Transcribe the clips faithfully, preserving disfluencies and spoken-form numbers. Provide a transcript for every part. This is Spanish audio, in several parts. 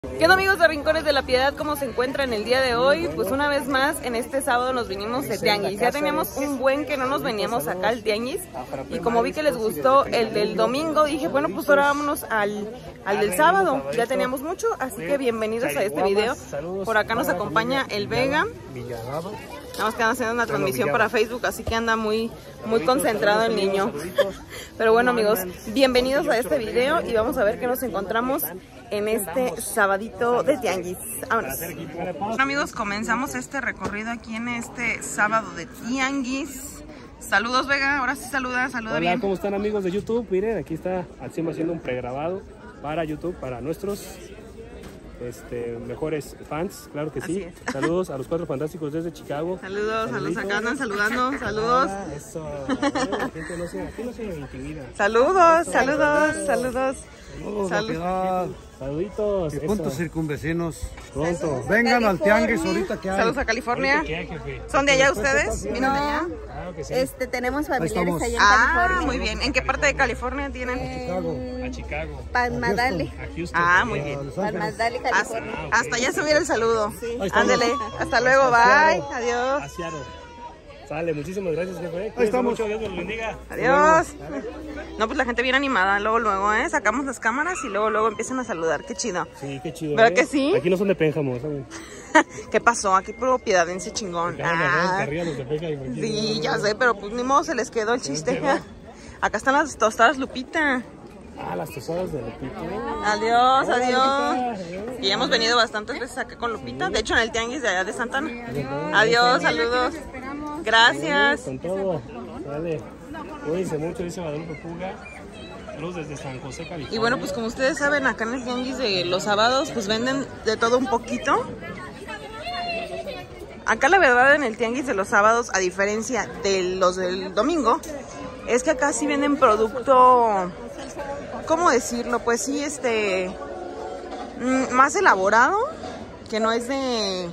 ¿Qué onda, amigos de Rincones de la Piedad? ¿Cómo se encuentran el día de hoy? Pues una vez más, en este sábado nos vinimos de tianguis. Ya teníamos un buen que no nos veníamos acá al tianguis. Y como vi que les gustó el del domingo, dije, bueno, pues ahora vámonos al, al del sábado. Ya teníamos mucho, así que bienvenidos a este video. Por acá nos acompaña el Vega. Estamos que haciendo una transmisión para Facebook, así que anda muy, muy concentrado el niño. Pero bueno, amigos, bienvenidos a este video y vamos a ver qué nos encontramos en este sabadito de tianguis. Vámonos. Bueno, amigos, comenzamos este recorrido aquí en este sábado de tianguis. Saludos, Vega, ahora sí saluda, saluda. Hola, bien. ¿cómo están, amigos de YouTube? Miren, aquí está Alcima haciendo un pregrabado para YouTube, para nuestros este, mejores fans, claro que sí. Saludos a los Cuatro Fantásticos desde Chicago. Saludos, a los acá andan saludando, saludos. Ah, eso, la gente no se, aquí no se intimida. Saludos, saludos, saludos. Saludos, Saluditos. y puntos eso. circunvecinos. Pronto. Vengan al tianguis ahorita que hay. Saludos a California. ¿Qué, jefe? ¿Son de allá ustedes? ¿Vienen de allá? Claro que sí. Este, tenemos familiares estamos. allá en Ah, California. muy bien. ¿En qué parte de California tienen? Chicago. A Chicago. Palmadale. A Houston. Ah, muy bien. Los Ángeles. Palmadale, Hasta, California. hasta allá subiera el saludo. Ahí estamos. Ándele. Hasta luego, bye. Adiós. A Seattle. Sale, muchísimas gracias, jefe. Ahí Cuídense estamos. mucho, Dios los bendiga. Adiós. No, pues la gente bien animada. Luego, luego, ¿eh? Sacamos las cámaras y luego, luego empiezan a saludar. Qué chido. Sí, qué chido. ¿Verdad ¿eh? que sí? Aquí no son de Pénjamo, ¿saben? ¿Qué pasó? Aquí puro piedadense chingón. Ah, Ah, los de Pénjamo. sí, ya sé, pero pues ni modo se les quedó el chiste. Acá están las tostadas Lupita. Ah, las tostadas de Lupita. Adiós, Hola, adiós. Lupita. Y hemos venido bastantes veces acá con Lupita. De hecho, en el tianguis de allá de Santana. Adiós, saludos. Gracias. Con todo. Dale. Cuídense mucho, dice Guadalupe Puga. Saludos desde San José, California. Y bueno, pues como ustedes saben, acá en el tianguis de los sábados, pues venden de todo un poquito. Acá la verdad en el tianguis de los sábados, a diferencia de los del domingo, es que acá sí venden producto, ¿cómo decirlo? Pues sí, este, mm, más elaborado, que no es de...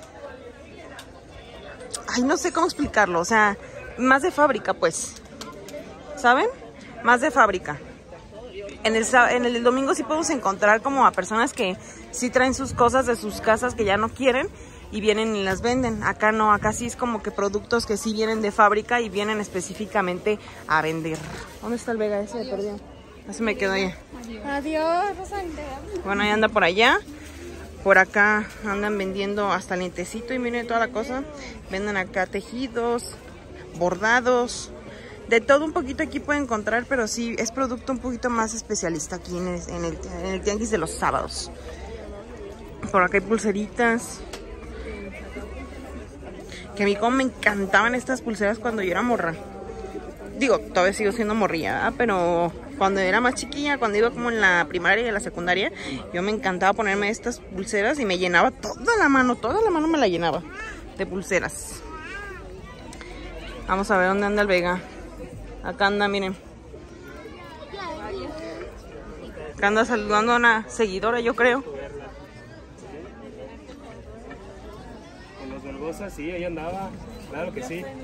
Ay, no sé cómo explicarlo, o sea, más de fábrica, pues, ¿saben? Más de fábrica. En el, sá- en el domingo sí podemos encontrar como a personas que sí traen sus cosas de sus casas que ya no quieren y vienen y las venden. Acá no, acá sí es como que productos que sí vienen de fábrica y vienen específicamente a vender. ¿Dónde está el Vega? Ese me perdió. Así me quedo allá. Adiós, Rosanda. Bueno, ahí anda por allá. Por acá andan vendiendo hasta lentecito y miren toda la cosa. Venden acá tejidos, bordados. De todo un poquito aquí pueden encontrar, pero sí es producto un poquito más especialista aquí en el, en el, en el tianguis de los sábados. Por acá hay pulseritas. Que a mí como me encantaban estas pulseras cuando yo era morra. Digo, todavía sigo siendo morrilla, ¿verdad? Pero cuando era más chiquilla, cuando iba como en la primaria y en la secundaria, yo me encantaba ponerme estas pulseras y me llenaba toda la mano, toda la mano me la llenaba de pulseras. Vamos a ver dónde anda el Vega. Acá anda, miren. Acá anda saludando a una seguidora, yo creo. Con los Belgosa, sí, ahí andaba. Claro que sí.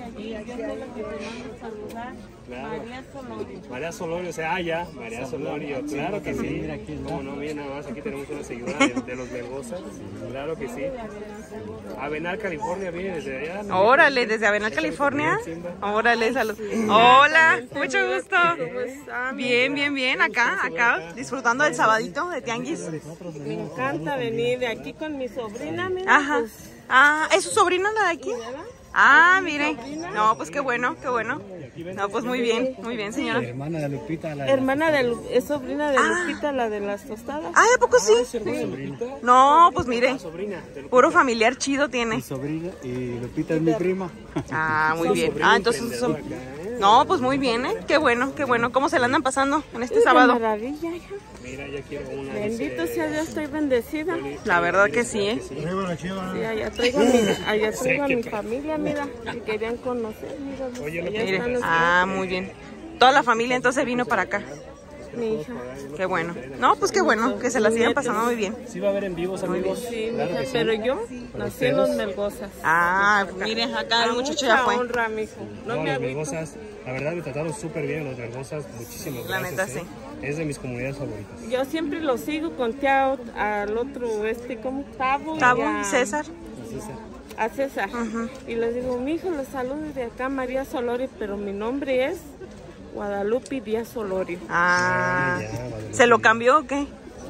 Claro. María Solorio, o sea, ah, ya, María Solorio, claro que sí. Como no, miren nada más, aquí tenemos una seguidora de, de los Belgosa. Claro que sí. Avenal, California, viene desde allá. ¿no? Órale, desde Avenal, California. Órale, salud. Hola, mucho gusto. Bien, bien, bien. Acá, acá, disfrutando del sabadito de tianguis. Me encanta venir de aquí con mi sobrina, mira. Ajá. Ah, ¿es su sobrina la de aquí? Ah, mire. No, pues qué bueno, qué bueno. No, pues muy bien, muy bien, señora. Hermana de Lupita. La Hermana de Lu- es sobrina de Lupita, la de las tostadas. Ay, ¿a poco sí? No, pues mire. Puro familiar chido tiene. Mi sobrina y Lupita es mi prima. Ah, muy bien. Ah, entonces son... No, pues muy bien, ¿eh? Qué bueno, qué bueno. ¿Cómo se la andan pasando en este Qué sábado? maravilla, hija. Mira, ya quiero una. Bendito sea Dios, estoy bendecida. La verdad que sí, ¿eh? Sí, allá traigo a mi, allá traigo a mi familia, mira, que querían conocer, mira. Oye, allá Mire. están los- Ah, muy bien. Toda la familia entonces vino para acá. mi hija. Qué bueno. No, pues qué bueno, que se la sigan pasando muy bien. Sí va a haber en vivos, amigos. Sí, Claro mija, que sí. pero yo nací en los Melgosas. Ah, miren, acá el A muchacho mucha ya fue. honra, mijo. No, No, me los agüito. Vergosas, la verdad me trataron súper bien los Vergosas, muchísimas La gracias. neta, ¿eh? Es de mis comunidades favoritas. Yo siempre lo sigo con Tiao, al otro, este, como Tabo. y Tabo a- y César. A César. Y les digo, mi hijo, les saludo desde acá, María Solorio, pero mi nombre es Guadalupe Díaz Solorio. Ah, Ya, Guadalupe. ¿se lo cambió o qué?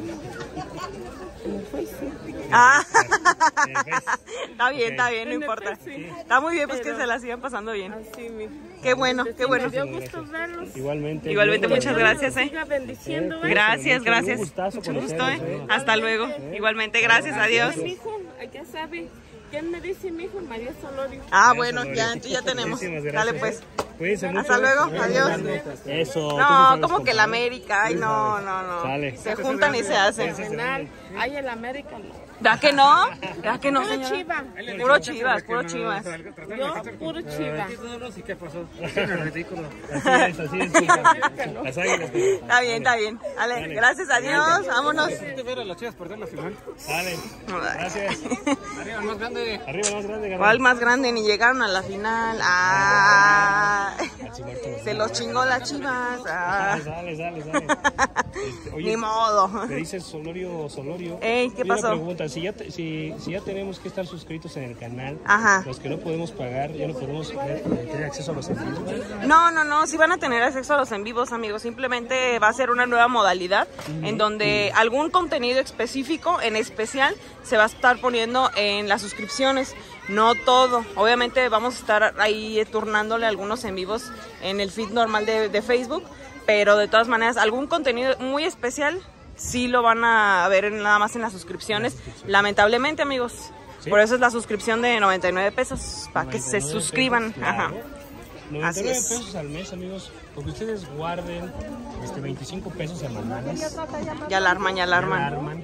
En el Facebook. Ah, En el Face. está bien, Ok. está bien, no En el importa. Face, sí. Está muy bien, pues que Pero- se la sigan pasando bien. Así, mi. Qué bueno, qué bueno. Me dio gusto verlos. Igualmente. Igualmente, Dios muchas los gracias, eh. Siga bendiciendo, ¿eh? Gracias, Un gracias. gustazo Mucho gusto, conocerlos, eh. eh. Hasta luego. Igualmente, gracias, adiós. Mi hijo, ya sabe. ¿Quién me dice mi hijo? María Solorio. Ah, bendiga. bueno, ya, entonces ya tenemos. Muchísimas Dale, gracias. pues. Cuídense mucho. Hasta luego, adiós. Eso. tú No, sabes como cómo. que la América, ay, no, no, no. Sale. Se juntan y se hacen. Fenomenal. Ay, el América no. ¿Da que no? ¿Da que no, Puro señora? Chiva. Puro chivas, puro chivas. Yo, puro Chiva. ¿Qué pasó? Es ridículo. Así es, así es. Las águilas. Está bien, está bien. Dale, gracias, adiós, vámonos. ¿Te ver a las chivas perder la final? Sale. Gracias. Arriba, el más grande. Arriba, más grande. ganó. ¿Cuál más grande? Ni llegaron a la final. Ah, se los chingó las chivas. Ah. Sale, sale, sale. Este, oye, Ni modo. Me dice Solorio, Solorio. Ey, ¿qué Y una pasó? pregunta, si ya, te- si, si ya tenemos que estar suscritos en el canal, Ajá. los que no podemos pagar, ya no podemos eh, tener acceso a los envíos. No, no, no, sí van a tener acceso a los en vivos, amigos. Simplemente va a ser una nueva modalidad en donde algún contenido específico, en especial, se va a estar poniendo en las suscripciones. No todo. Obviamente vamos a estar ahí turnándole algunos en vivos en el feed normal de, de Facebook, pero de todas maneras, algún contenido muy especial sí lo van a ver en- nada más en las suscripciones. Lamentablemente, amigos. Sí. Por eso es la suscripción de noventa y nueve pesos, para que se noventa y nueve suscriban. pesos, Ajá. claro. noventa y Así nueve es. pesos al mes, amigos, porque ustedes guarden este, veinticinco pesos semanales. Ya la arman, ya la arman. Arman.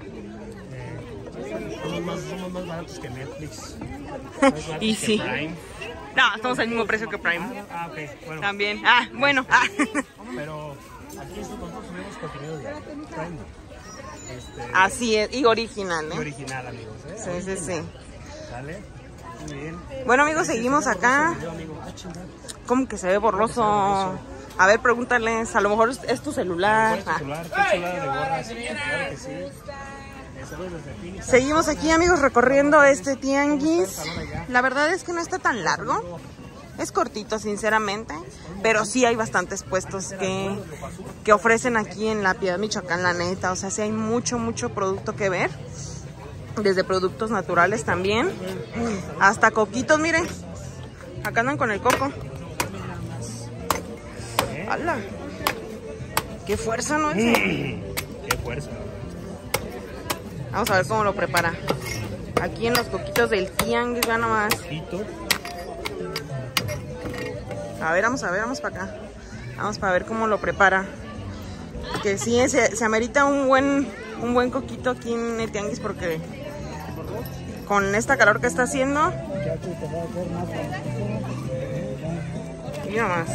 Eh, somos, más, somos más baratos que Netflix. Más baratos Y que sí. Prime. No, estamos al mismo precio que Prime. Ah, ok, bueno. También. Ah, bueno. Ah. Pero aquí nosotros subimos contenido de Prime. Este, Así es, y original, ¿eh? original, amigos. ¿eh? Sí, sí, sí. ¿Sale? Muy bien. Bueno, amigos, seguimos acá. Yo, amigo, ah, chingada. ¿Cómo que se ve borroso? A ver, pregúntales. A lo mejor es, es tu celular. ¿Cuál es tu Ah. celular? ¿Qué chulada de gorras? Claro que sí. Eh, saludos desde Phoenix. Seguimos aquí, amigos, recorriendo este tianguis. La verdad es que no está tan largo. Es cortito, sinceramente. Pero sí hay bastantes puestos que, que ofrecen aquí en La Piedad, Michoacán, la neta. O sea, sí hay mucho, mucho producto que ver. Desde productos naturales también. Hasta coquitos, miren. Acá andan con el coco. ¡Hala! ¡Qué fuerza, no! Ese? Qué fuerza. Vamos a ver cómo lo prepara. Aquí en los coquitos del tianguis, vean nomás. Quito. A ver, vamos a ver, vamos para acá. Vamos para ver cómo lo prepara. Que sí, se, se amerita un buen, un buen coquito aquí en el tianguis porque con esta calor que está haciendo. Mira más.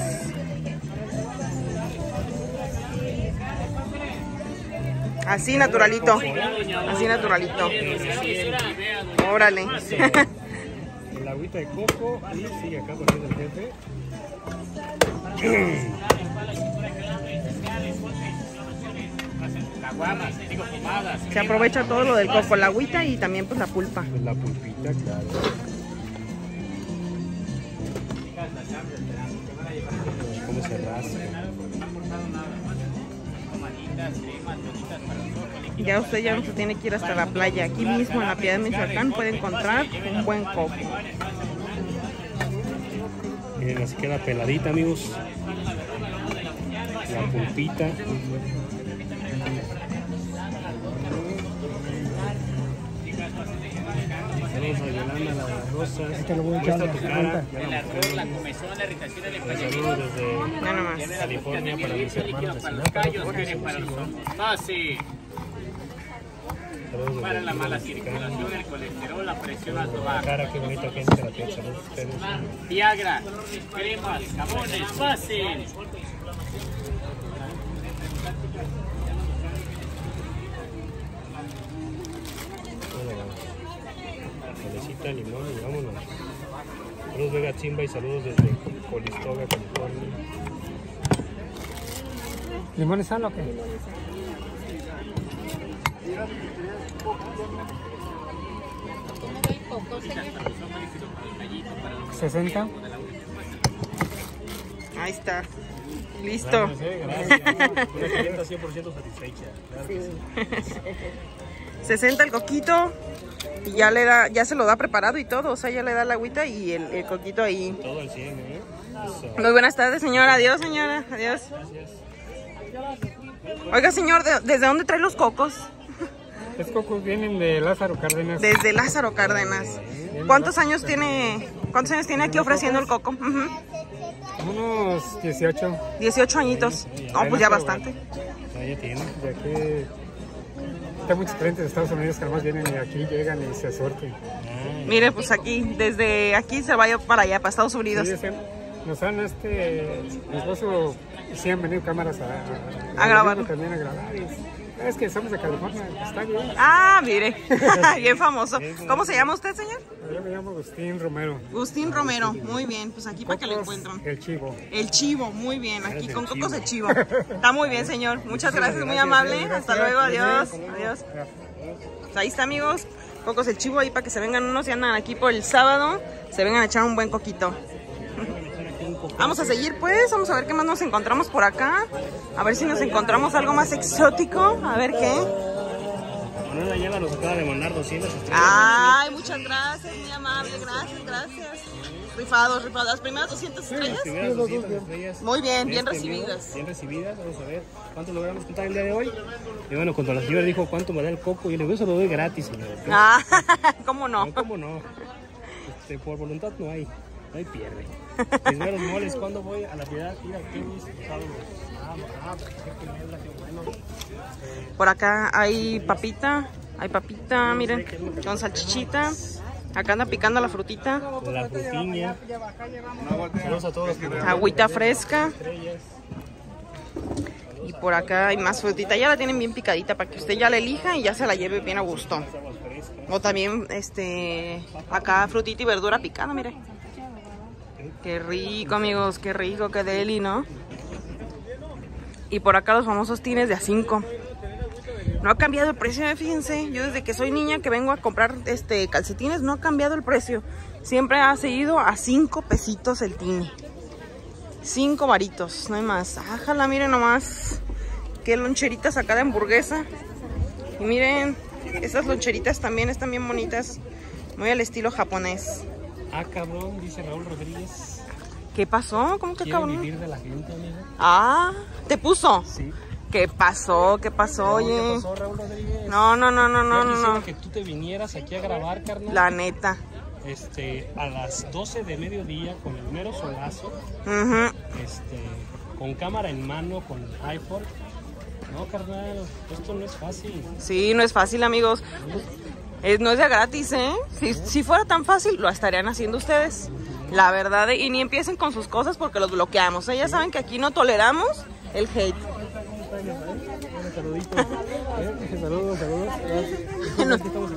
Así naturalito. Así naturalito. Órale. El agüita de coco y sigue acá poniendo el jefe. Se aprovecha todo lo del coco, la agüita y también pues la pulpa. Pues la pulpita, claro. Cómo se rasca. Ya usted ya no se tiene que ir hasta la playa. Aquí mismo en La Piedad de Michoacán puede encontrar un buen coco. Miren, así queda peladita, amigos. La pulpita. Saludos a Yolanda, la de las rosas. Este lo voy a echar, Muestra tu cara. El ardor, la comezón, la irritación, el empañamiento. Saludos desde Ya nomás. California para mis hermanos de Para los Sinaloa. callos, miren, para los ojos. Fácil. Saludos desde Para la mala Mexicana. circulación, el colesterol, la presión alta baja. Cara, qué bonita gente la tiene. Saludos a ustedes. Viagra, cremas, jabones, fácil. salecita, limón y vámonos. Saludos Vega Chimba y saludos desde Colistoga, California. ¿Limón y sal o qué? ¿sesenta? Ahí está. Listo. Gracias, eh, gracias. Una clienta cien por ciento satisfecha. Claro que sí. sesenta el coquito y ya le da, ya se lo da preparado y todo, o sea, ya le da la agüita y el, el coquito ahí. Todo al cien, ¿eh? Eso. Muy buenas tardes, señora. Adiós, señora. Adiós. Gracias. Oiga, señor, ¿de- ¿desde dónde trae los cocos? Los cocos vienen de Lázaro Cárdenas. Desde Lázaro Cárdenas. ¿Cuántos años tiene, cuántos años tiene aquí ofreciendo el coco? Ujú. Unos dieciocho. dieciocho añitos. No, pues ya bastante. Ahí tiene. De aquí hay muchos clientes de Estados Unidos que además vienen y aquí llegan y se suelten. Mire, pues aquí, desde aquí se vaya para allá, para Estados Unidos. Sí, dicen, nos han, este, mi esposo, sí han venido cámaras a, A grabar. También a grabar. Y, es que somos de California, está bien. Ah, mire, bien famoso. ¿Cómo se llama usted, señor? Yo me llamo Agustín Romero. Agustín Romero. Muy bien, pues aquí para que lo Cocos, encuentran. El Chivo. El chivo, muy bien, aquí con cocos de chivo. Está muy bien, señor. Muchas gracias, muy amable. Hasta luego, adiós. Adiós. Pues ahí está, amigos. Cocos el chivo ahí para que se vengan unos y andan aquí por el sábado. Se vengan a echar un buen coquito. Vamos a seguir pues, vamos a ver qué más nos encontramos por acá. A ver si nos encontramos algo más exótico. A ver qué. Manuela Lleva nos acaba de mandar doscientas estrellas. Ay, muchas gracias, muy amable. Gracias, gracias. Rifados, rifados. Las primeras doscientas estrellas. Las primeras doscientas estrellas. Muy bien, bien Este, recibidas. Bien recibidas. Vamos a ver cuánto logramos contar el día de hoy. Y bueno, cuando la señora dijo cuánto me da el coco, yo le digo, eso lo doy gratis, señor. Ah, ¿cómo no? No, ¿cómo no? Este, por voluntad no hay, no hay pierde. Mis meros moles, ¿cuándo voy a la Piedad? Ir al Tianguis, sábado. Ah, ah, qué mierda, qué bueno. Por acá hay papita, hay papita, miren, con salchichita. Acá anda picando la frutita. La frutiña. Saludos a todos. Agüita fresca. Y por acá hay más frutita. Ya la tienen bien picadita para que usted ya la elija y ya se la lleve bien a gusto. O también, este, acá frutita y verdura picada, mire. Qué rico, amigos, qué rico, qué deli, ¿no? Y por acá los famosos tines de a cinco. No ha cambiado el precio, eh, fíjense. Yo desde que soy niña que vengo a comprar este calcetines no ha cambiado el precio. Siempre ha seguido a cinco pesitos el tine. Cinco varitos, no hay más. Ájala, miren nomás. Qué loncheritas acá de hamburguesa. Y miren, estas loncheritas también están bien bonitas. Muy al estilo japonés. Ah, cabrón, dice Raúl Rodríguez. ¿Qué pasó? ¿Cómo que ¿Quiere cabrón? vivir de la gente, amigo? Ah, ¿te puso? Sí. ¿Qué pasó? ¿Qué pasó, oye? ¿Qué pasó, Raúl Rodríguez? No, no, no, no, no, Yo no, quisiera no. que tú te vinieras aquí a grabar, carnal. La neta. Este, a las doce de mediodía con el mero solazo, Ujú. este, con cámara en mano, con iPhone. No, carnal, esto no es fácil. Sí, no es fácil, amigos. Es, no es de gratis, ¿eh? Si, si fuera tan fácil, lo estarían haciendo ustedes. La verdad, y ni empiecen con sus cosas porque los bloqueamos. ¿eh? Ya saben que aquí no toleramos el hate. Saluditos. ¿Eh? Saludos, saludos.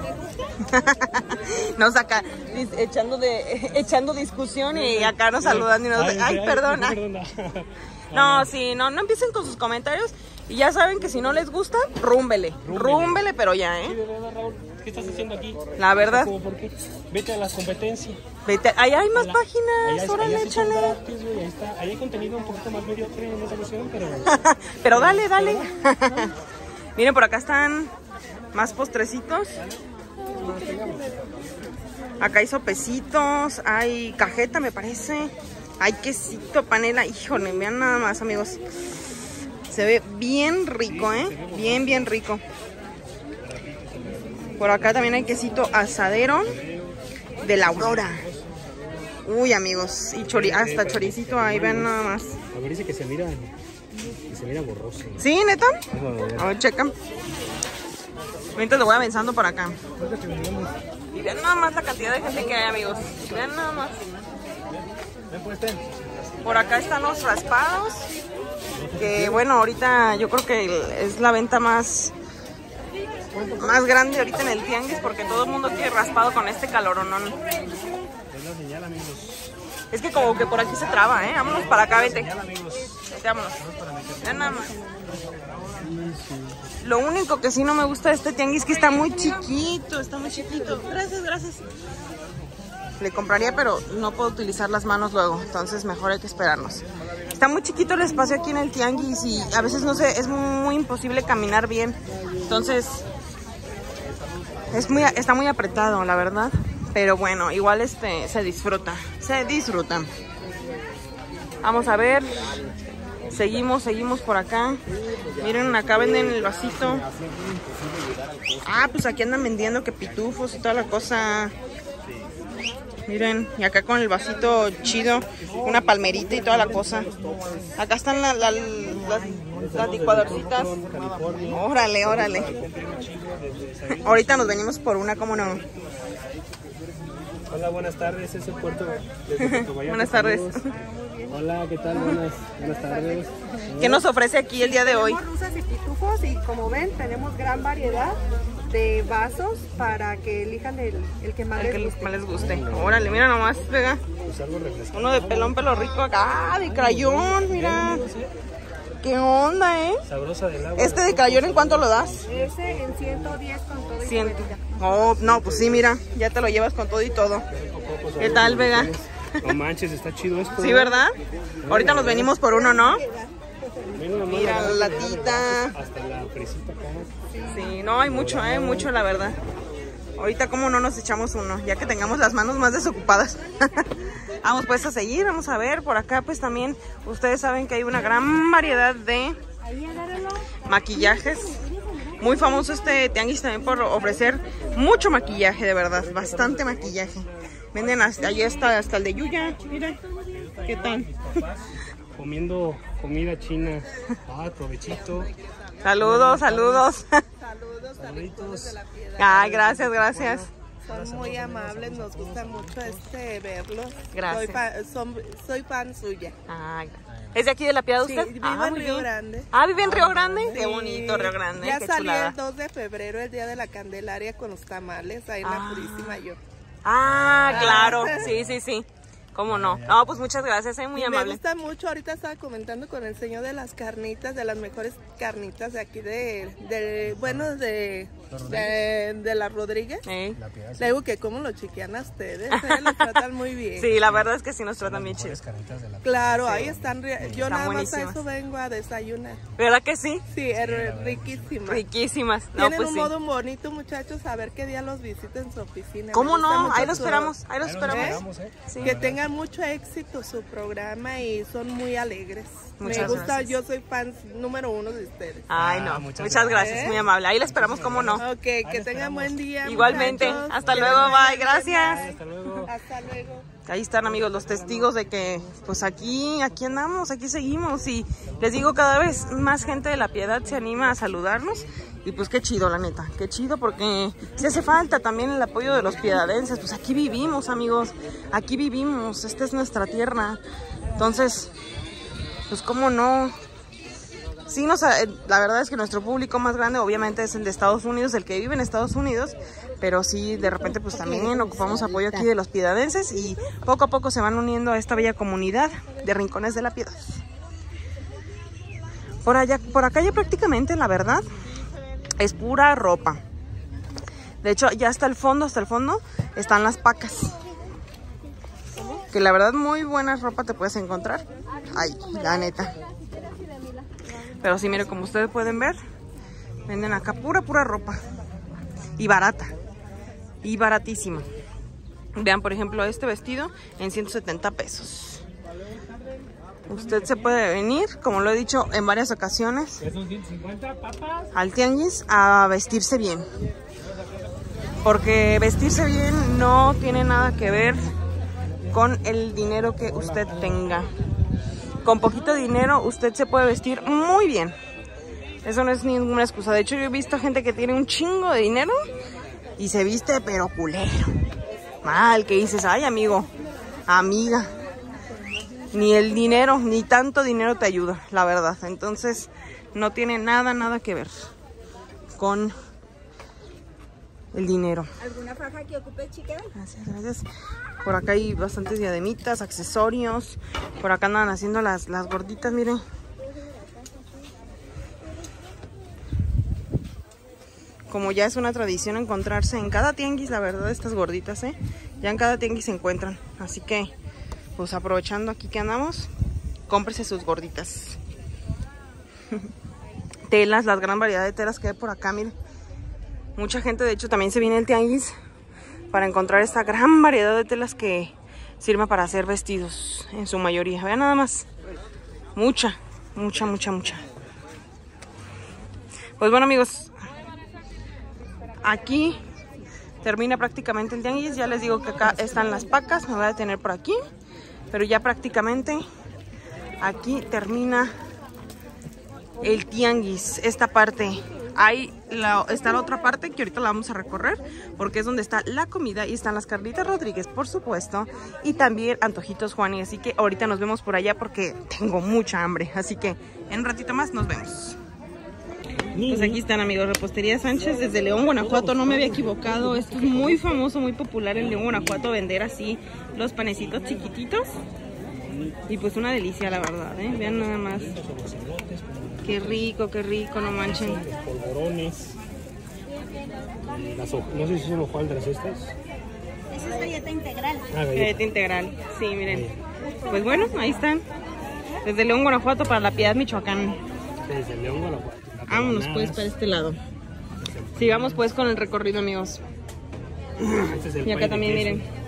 Nos acá dis- echando de echando discusión y acá nos saludan y nos ay, ay perdona. perdona. No, sí, no, no empiecen con sus comentarios y ya saben que si no les gusta, rúmbele, rúmbele, pero ya, Sí, ¿eh? de verdad, Raúl, ¿qué estás haciendo aquí? La verdad. ¿Cómo por qué? Vete a las competencias. Vete, ahí hay más Allá- páginas, allá- órale, allá sí son échale. gratis, güey, ahí está. Ahí hay contenido un poquito más mediocre en esa ocasión, pero Pero dale, dale. Miren, por acá están más postrecitos. Acá hay sopecitos, hay cajeta, me parece. Hay quesito, panela. Híjole, vean nada más, amigos. Se ve bien rico, ¿eh? Bien, bien rico. Por acá también hay quesito asadero de la Aurora. Uy, amigos. Y chori hasta choricito ahí, vean nada más. a ver, dice que se mira, que se mira borroso. ¿Sí, neta? Vamos a ver. A ver, checa. Mientras lo voy avanzando por acá. Y vean nada más la cantidad de gente que hay, amigos. Vean nada más. Por acá están los raspados. Que bueno, ahorita yo creo que es la venta más más grande ahorita en el tianguis porque todo el mundo quiere raspado con este caloronón. Es que como que por aquí se traba, ¿eh? Vámonos para acá, vete. Vete, vámonos. Ya nada más. Lo único que sí no me gusta de este tianguis es que está muy chiquito, está muy chiquito. Gracias, gracias. Le compraría, pero no puedo utilizar las manos luego, entonces mejor hay que esperarnos. Está muy chiquito el espacio aquí en el tianguis y a veces no sé, es muy imposible caminar bien. Entonces, es muy, está muy apretado, la verdad. Pero bueno, igual este se disfruta, se disfruta. Vamos a ver. Seguimos, seguimos por acá. Miren, acá venden el vasito. Ah, pues aquí andan vendiendo que pitufos y toda la cosa. Miren, y acá con el vasito chido, una palmerita y toda la cosa. Acá están la, la, las, las licuadorcitas. Órale, órale. Ahorita nos venimos por una, ¿cómo no? Hola, buenas tardes, es el puerto de Puerto Vallarta. Buenas tardes. Hola, ¿qué tal? Buenas, buenas tardes. ¿Qué nos ofrece aquí el día de hoy? Tenemos rusas y pitufos y como ven tenemos gran variedad de vasos para que elijan el, el que más El les que guste. más les guste. Órale, mira nomás, pega. Uno de pelón pelo rico acá. Ah, de crayón, mira. ¿Qué onda, eh? Sabrosa del agua. ¿Este de crayón en cuánto lo das? Ese en ciento diez con todo y cien. cubetita. Oh, no, pues sí, mira. Ya te lo llevas con todo y todo. ¿Qué tal, Vega? No manches, está chido esto. Sí, ¿verdad? Ahorita nos venimos por uno, ¿no? Mira, Mira la latita. hasta la fresita acá. Sí, no, hay mucho, hay mucho, la verdad. Ahorita como no nos echamos uno, ya que tengamos las manos más desocupadas. Vamos pues a seguir, vamos a ver. Por acá pues también ustedes saben que hay una gran variedad de maquillajes. Muy famoso este tianguis también por ofrecer mucho maquillaje, de verdad, bastante maquillaje. Venden hasta, allí hasta, hasta el de Yuya, miren, ¿qué tal? Comiendo comida china. Ah, provechito. Saludos, saludos. Saludos, Saluditos. Ay, gracias, gracias. son muy amables, nos gusta mucho este verlos. Gracias. Soy fan, son- soy fan suya. Ay, ¿es de aquí de La Piedad Sí, usted? vivo Ah, en muy Río bien. Grande. Ah, ¿vive en Río Grande? Qué Sí. bonito Río Grande, Ya qué salí chulada. el dos de febrero, el día de la Candelaria, con los tamales, ahí en Ah. la Purísima yo. Ah, claro, sí, sí, sí. ¿Cómo no? No, pues muchas gracias, soy muy Y me amable. gusta mucho, ahorita estaba comentando con el señor de las carnitas, de las mejores carnitas de aquí de, de bueno, de, de, de la Rodríguez. ¿Eh? Le digo que como lo chiquean a ustedes, ¿eh? Los tratan muy bien. Sí, la verdad es que sí nos tratan bien chido. Claro, ahí están, ri- yo Están nada más a buenísimas. eso vengo a desayunar. ¿Verdad que sí? Sí, es ri- riquísima. Riquísimas. No, Tienen pues un sí. modo bonito, muchachos, a ver qué día los visito en su oficina. ¿Cómo Me gusta no? mucho Ahí lo su- esperamos, ahí lo esperamos. Sí. Que tengan mucho éxito su programa y son muy alegres. Muchas Me gusta, gracias. yo soy fan número uno de ustedes. Ay, no, muchas, gracias, muy amable. Ahí la esperamos, ¿cómo no? Ok, que tengan buen día. Igualmente, muchachos. hasta Que luego, les vaya bye, bien, gracias. bye. Hasta luego. Hasta luego. Ahí están, amigos, los testigos de que pues aquí, aquí andamos, aquí seguimos y les digo, cada vez más gente de La Piedad se anima a saludarnos y pues qué chido, la neta, qué chido porque si hace falta también el apoyo de los piedadenses, pues aquí vivimos, amigos, aquí vivimos, esta es nuestra tierra, entonces, pues cómo no. Sí, nos, la verdad es que nuestro público más grande obviamente es el de Estados Unidos, el que vive en Estados Unidos, pero sí, de repente pues también ocupamos apoyo aquí de los piedadenses y poco a poco se van uniendo a esta bella comunidad de Rincones de la Piedad. Por allá, por acá ya prácticamente, la verdad, es pura ropa. De hecho, ya hasta el fondo, hasta el fondo, están las pacas. Que la verdad muy buena ropa te puedes encontrar. Ay, la neta. Pero sí, mire, como ustedes pueden ver, venden acá pura, pura ropa. Y barata. Y baratísima. Vean, por ejemplo, este vestido en ciento setenta pesos. Usted se puede venir, como lo he dicho en varias ocasiones, al tianguis a vestirse bien. Porque vestirse bien no tiene nada que ver con el dinero que usted tenga. Con poquito dinero usted se puede vestir muy bien. Eso no es ninguna excusa. De hecho, yo he visto gente que tiene un chingo de dinero y se viste pero culero. Mal, que dices, ay amigo, amiga, ni el dinero, ni tanto dinero te ayuda, la verdad. Entonces, no tiene nada, nada que ver con el dinero. ¿Alguna faja que ocupe, chica? Gracias, gracias. Por acá hay bastantes diademitas, accesorios. Por acá andan haciendo las, las gorditas, miren. Como ya es una tradición encontrarse en cada tianguis, la verdad, estas gorditas, ¿eh? Ya en cada tianguis se encuentran. Así que, pues aprovechando aquí que andamos, cómprese sus gorditas. Telas, la gran variedad de telas que hay por acá, miren. Mucha gente, de hecho, también se viene al tianguis para encontrar esta gran variedad de telas que sirven para hacer vestidos, en su mayoría. Vean nada más. Mucha, mucha, mucha, mucha. Pues bueno, amigos, aquí termina prácticamente el tianguis. Ya les digo que acá están las pacas, me voy a detener por aquí. Pero ya prácticamente aquí termina el tianguis, esta parte. Ahí la, está la otra parte que ahorita la vamos a recorrer porque es donde está la comida y están las Carlitas Rodríguez, por supuesto, y también Antojitos Juani. Así que ahorita nos vemos por allá porque tengo mucha hambre. Así que en un ratito más nos vemos. Pues aquí están, amigos, Repostería Sánchez desde León, Guanajuato. No me había equivocado, esto es muy famoso, muy popular en León, Guanajuato, vender así los panecitos chiquititos. Y pues una delicia, la verdad, ¿eh? Vean nada más. Qué rico, qué rico, no manchen. Los polvorones. Las, no sé si son hojaldras estas. Esa es galleta integral. Ah, galleta. Galleta integral, sí, miren. Pues bueno, ahí están. Desde León, Guanajuato para La Piedad, Michoacán. Desde León, Guanajuato. Vámonos pues para este lado. Sigamos pues con el recorrido, amigos. Este es el Y acá pay también, de queso. miren.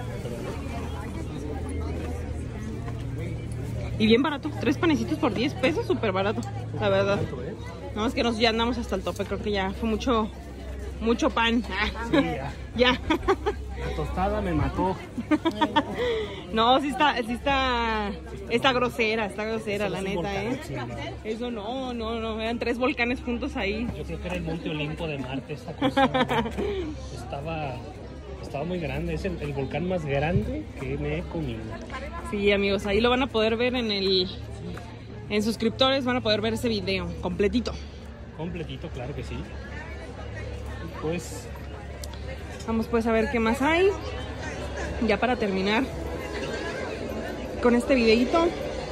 Y bien barato, tres panecitos por diez pesos, súper barato, la verdad. No, es que nos ya andamos hasta el tope, creo que ya fue mucho, mucho pan. Sí, ya. Ya. La tostada me mató. No, sí está, sí está, está grosera, está grosera, la neta, ¿eh? Sí, no. Eso no, no, no, eran tres volcanes juntos ahí. Yo creo que era el Monte Olimpo de Marte, esta cosa. Estaba, estaba muy grande, es el, el volcán más grande que me he comido. Sí, amigos, ahí lo van a poder ver en el, en suscriptores, van a poder ver ese video completito. Completito, claro que sí. Pues Vamos pues a ver qué más hay. Ya para terminar con este videito.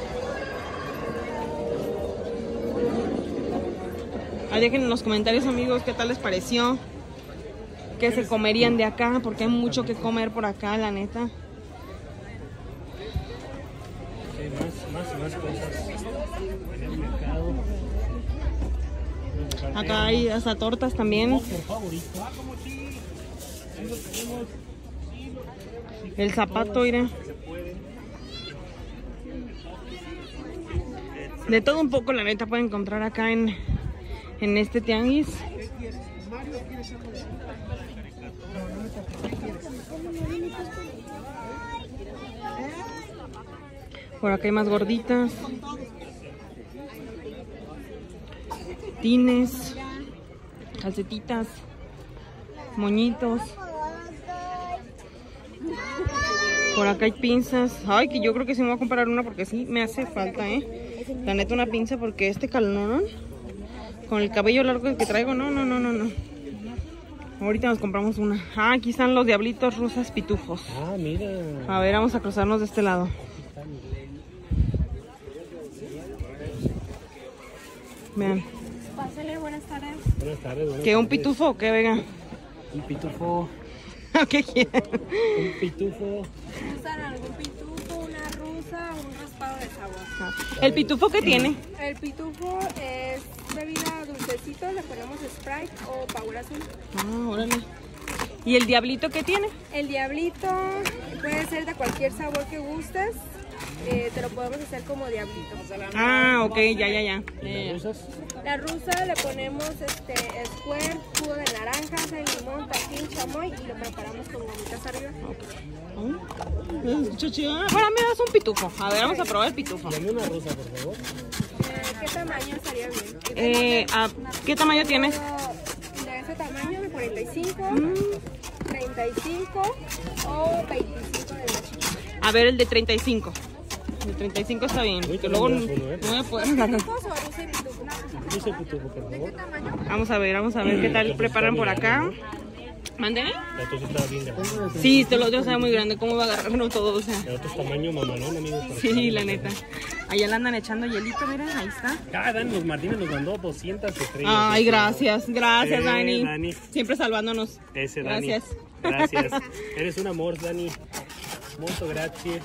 Ahí dejen en los comentarios, amigos, qué tal les pareció. ¿Qué se comerían de acá? Porque hay mucho que comer por acá, la neta. hay más, más y más cosas en el mercado. Acá hay hasta tortas también. El zapato, mira. De todo un poco, la neta, pueden encontrar acá en, en este tianguis. Por acá hay más gorditas. Tines. Calcetitas. Moñitos. Por acá hay pinzas. Ay, que yo creo que sí me voy a comprar una porque sí me hace falta, ¿eh? La neta, una pinza porque este calorón con el cabello largo que traigo, no, no, no, no, no. Ahorita nos compramos una. Ah, aquí están los diablitos rosas pitufos. Ah, mira. A ver, vamos a cruzarnos de este lado. Vean. Pásale, buenas tardes. Buenas tardes. Buenas ¿Qué, un tardes. pitufo o qué, venga? Un pitufo. ¿Qué quieren? Un pitufo. ¿Usan algún pitufo, una rusa o un raspado de sabor? ¿El pitufo qué tiene? El pitufo es bebida dulcecito, le ponemos Sprite o Power Azul. Ah, órale. ¿Y el diablito qué tiene? El diablito puede ser de cualquier sabor que gustes, eh, te lo podemos hacer como diablito. Ah, ok, ya, ya, ya. ¿Y las rusas? La rusa le ponemos este squirt, jugo de naranja, sal, limón, tajín, chamoy y lo preparamos con gomitas arriba. Se escucha chido. Ah, bueno, me das un pitufo. A ver, vamos a probar el pitufo. Dame una rusa, por favor. Eh, ¿Qué tamaño estaría bien? Eh, ah, ¿qué tamaño tienes? De ese tamaño, de cuarenta y cinco, Mm. treinta y cinco o veinticinco de la chica. A ver, el de treinta y cinco. El de treinta y cinco está bien. Uy, Que luego no, tenemos uno, ¿eh? no voy a poder agarrar. ¿Pitufos o rusa y pitufo? Rusa pitufo, por favor. Vamos a ver, vamos a ver qué tal preparan por acá. ¿Mande? La tuya está bien grande. Sí, este el otro está muy grande. ¿Cómo va a agarrarnos todo? O sea. El otro es tamaño mamalón, amigo. Sí, la neta. Allá le andan echando hielito, miren, ahí está. Ah, Dani Los Martínez nos mandó doscientas estrellas. Ay, gracias, gracias, Eh, Dani. Dani. Siempre salvándonos. Ese Dani. Gracias. Gracias. Eres un amor, Dani. Mucho gracias.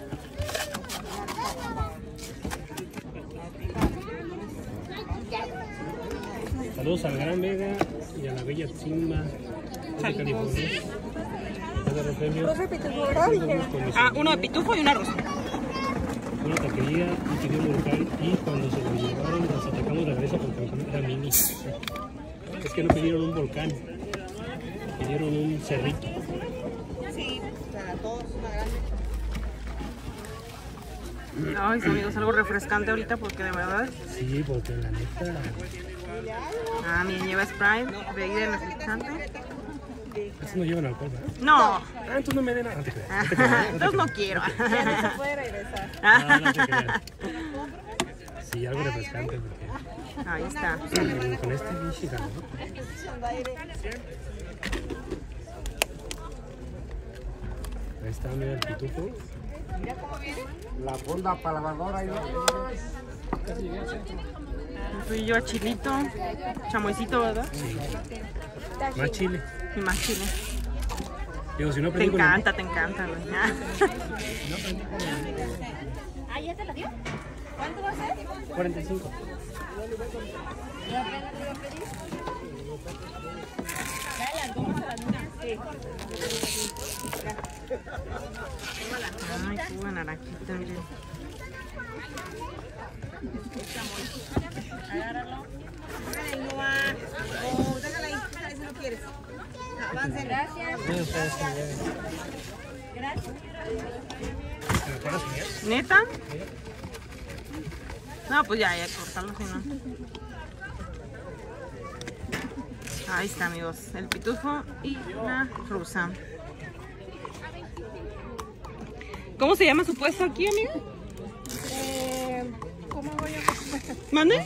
Saludos al Gran Vega y a la bella Simba de California. Ah, uno de pitufo y una rosa. Una taquería y pidió un volcán y cuando se lo llevaron nos atacamos de regreso porque era mini. Es que no pidieron un volcán, pidieron un cerrito. Sí, para todos, una grande. Ay, sí, amigos, algo refrescante ahorita porque de verdad. Sí, porque la neta. Ah, miren, lleva Sprite, bebida refrescante. Eso no llevan alcohol, ¿verdad? No. Ah, entonces no me den nada. No te creas, no te creas, no te Entonces no creas. quiero. Ya no se puede regresar. No, no te creas. Sí, algo refrescante porque Ahí está. con, con este bicho, ¿no? Ahí está, mira el pitufo. La funda para lavadora y Fui yo a chilito, chamoycito, ¿verdad? Más chile. Y más chile. Digo, si no Te aprendí con encanta, te encanta, güey. ¿Ah, ya te la dio? ¿Cuánto va a ser? el cuarenta y cinco. Ay, qué buena naranjita, miren. Oh, déjala ahí, déjala ahí si no quieres. Avancen. Gracias. ¿Neta? No, pues ya, ya, cortarlo si no. Ahí está, amigos. El pitufo y la rusa. ¿Cómo se llama su puesto aquí, amiga? Eh, ¿Cómo voy a...? ¿Mande?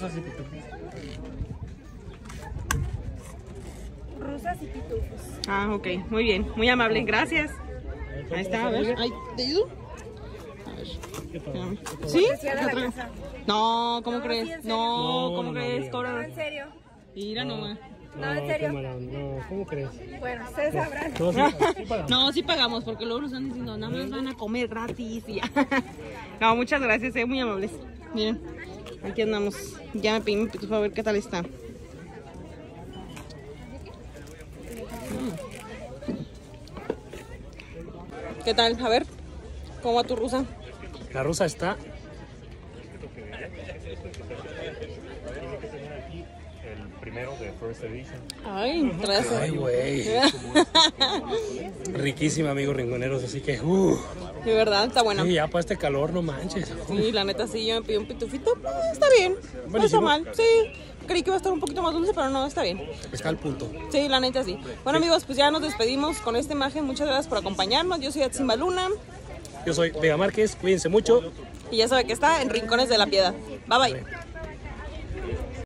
Rusas y pitufos. Ah, ok. Muy bien. Muy amable. Gracias. Ahí está, a ver. Ay, ¿te ayudo? A ver. Espérame. ¿Sí? No, ¿cómo crees? sí, en serio. No, No, ¿cómo no, crees? no, Cobra. ¿En serio? Mira nomás. No, en serio. qué mala onda. No, ¿cómo crees? Bueno, ustedes sabrán. Todos sí, sí pagamos. No, sí pagamos porque luego nos están diciendo, nada más van a comer gratis y ya. No, muchas gracias, eh, muy amables. Miren, aquí andamos. Ya me pedí mi pitufo a ver qué tal está. Mm. ¿Qué tal? A ver, ¿cómo va tu rusa? La rusa está. El primero de First Edition. Ay, gracias. Ay, güey. Riquísima, amigos rinconeros, así que. Uh, De verdad, está buena. sí, ya para este calor, no manches. Sí, la neta sí, yo me pedí un pitufito, pero está bien, no está Buenísimo. mal, sí. Creí que iba a estar un poquito más dulce, pero no, está bien. Está al punto. Sí, la neta sí. Bueno, amigos, pues ya nos despedimos con esta imagen. Muchas gracias por acompañarnos. Yo soy Atsimba Luna Yo soy Vega Márquez, cuídense mucho. y ya sabe que está en Rincones de la Piedad. Bye bye.